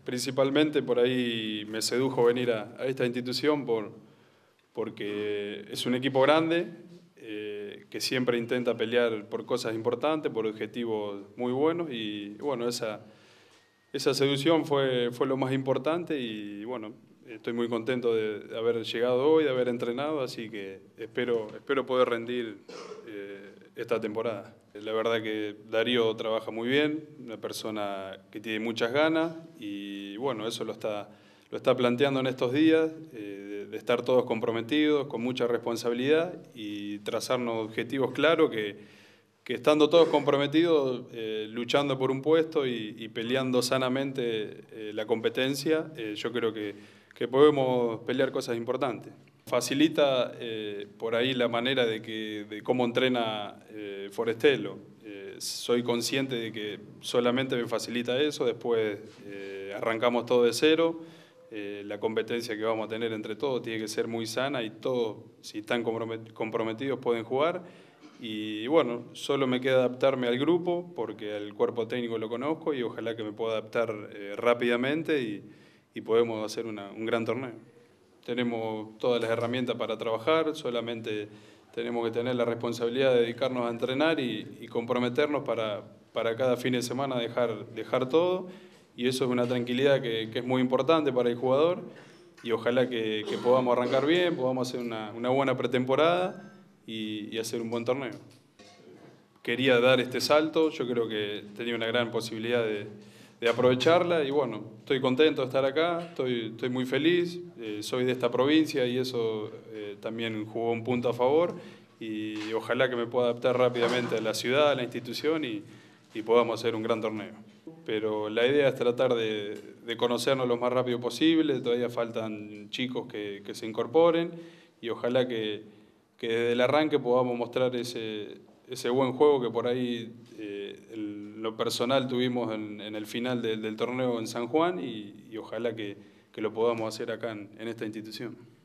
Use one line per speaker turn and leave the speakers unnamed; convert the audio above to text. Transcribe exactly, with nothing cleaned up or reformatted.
Principalmente por ahí me sedujo venir a, a esta institución por, porque es un equipo grande, eh, que siempre intenta pelear por cosas importantes, por objetivos muy buenos y bueno, esa, esa seducción fue, fue lo más importante y bueno, estoy muy contento de, de haber llegado hoy, de haber entrenado, así que espero, espero poder rendir eh, esta temporada. La verdad que Darío trabaja muy bien, una persona que tiene muchas ganas y bueno, eso lo está, lo está planteando en estos días, eh, de, de estar todos comprometidos, con mucha responsabilidad y trazarnos objetivos claros que, que estando todos comprometidos, eh, luchando por un puesto y, y peleando sanamente eh, la competencia, eh, yo creo que, que podemos pelear cosas importantes. Facilita eh, por ahí la manera de, que, de cómo entrena eh, Forestelo. Eh, soy consciente de que solamente me facilita eso, después eh, arrancamos todo de cero. Eh, la competencia que vamos a tener entre todos tiene que ser muy sana y todos, si están comprometidos, pueden jugar. Y bueno, solo me queda adaptarme al grupo porque el cuerpo técnico lo conozco y ojalá que me pueda adaptar eh, rápidamente y, y podemos hacer una, un gran torneo. Tenemos todas las herramientas para trabajar, solamente tenemos que tener la responsabilidad de dedicarnos a entrenar y, y comprometernos para, para cada fin de semana dejar, dejar todo. Y eso es una tranquilidad que, que es muy importante para el jugador y ojalá que, que podamos arrancar bien, podamos hacer una, una buena pretemporada y, y hacer un buen torneo. Quería dar este salto, yo creo que tenía una gran posibilidad de, de aprovecharla y bueno, estoy contento de estar acá, estoy, estoy muy feliz, eh, soy de esta provincia y eso eh, también jugó un punto a favor y ojalá que me pueda adaptar rápidamente a la ciudad, a la institución y, y podamos hacer un gran torneo. Pero la idea es tratar de, de conocernos lo más rápido posible, todavía faltan chicos que, que se incorporen y ojalá que, que desde el arranque podamos mostrar ese, ese buen juego que por ahí eh, en lo personal tuvimos en, en el final de, del torneo en San Juan y, y ojalá que, que lo podamos hacer acá en, en esta institución.